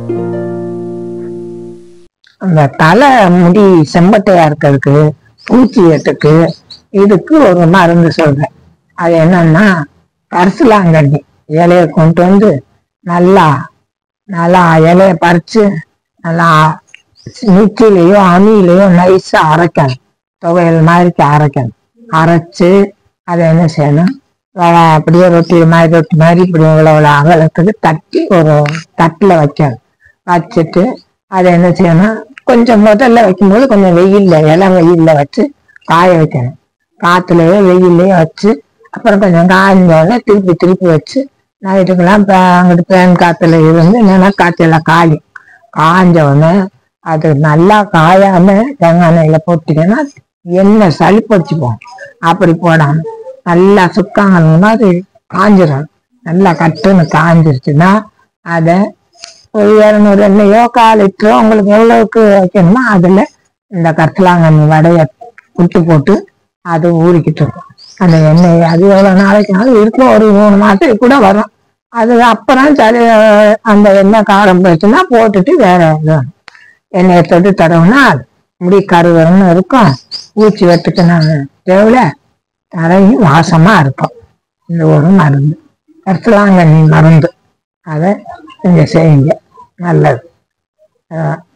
அந்த தலை முடி செம்பட்டையா இருக்கிறதுக்கு, பூச்சி வெட்டுக்கு, இதுக்கு ஒரு மருந்து சொல்றேன். அது என்னன்னா, கரிசலாங்கண்ணி இலைய கொண்டு வந்து நல்லா நல்லா இலைய பறிச்சு நல்லா மிக்சிலையோ அம்மியிலையோ நைஸா அரைக்கணும். துவையல் மாதிரி அரைக்கணும். அரைச்சு அதை என்ன செய்யணும், அப்படியே ரொட்டி மாதிரி இப்படி இவ்வளவு அகலத்துக்கு தட்டி ஒரு தட்டில் வைக்கணும். வச்சுட்டு அதை என்ன செய்யணும், கொஞ்சம் முதல்ல வைக்கும்போது கொஞ்சம் வெயில்ல இளம் வெயில்ல வச்சு காய வைக்கணும். காத்துலயோ வெயிலையோ வச்சு அப்புறம் கொஞ்சம் காய்ஞ்சோடனே திருப்பி திருப்பி வச்சு நைட்டுக்கெல்லாம் அங்கிட்டு பேன் காத்துல இருந்து என்னன்னா காய்ச்சல காய்ஞ்ச உடனே அது நல்லா காயாம தேங்காய் எண்ணெயில போட்டீங்கன்னா எண்ணெய் சளி பொடிச்சுப்போம். அப்படி போடாம நல்லா சுக்காங்கன்னா அது காஞ்சிடும். நல்லா கட்டுன்னு காஞ்சிருச்சுன்னா அதை ஒரு 200 எண்ணெயோ 1/4 லிட்டரோ உங்களுக்கு எவ்வளவுக்கு வைக்கணுமோ அதுல இந்த கரிசலாங்கண்ணி வடைய விட்டு போட்டு அது ஊறிக்கிட்டு இருக்கும். அந்த எண்ணெய் அது எவ்வளவு நாளைக்குனாலும் இருக்கும், ஒரு 3 மாசத்துக்கு கூட வரும். அது அப்புறம் சரி அந்த எண்ணெய் காரம் போயிடுச்சுன்னா போட்டுட்டு வேற எண்ணெயை தொட்டு தடவுனா முடி கருவருன்னு இருக்கும். பூச்சி வெட்டுக்கு நாங்கள் தேவையில்ல தரையும் வாசமா இருக்கும். இந்த ஒரு மருந்து கரிசலாங்கண்ணி மருந்து, அதை நீங்க செய்யுங்க, நல்லது.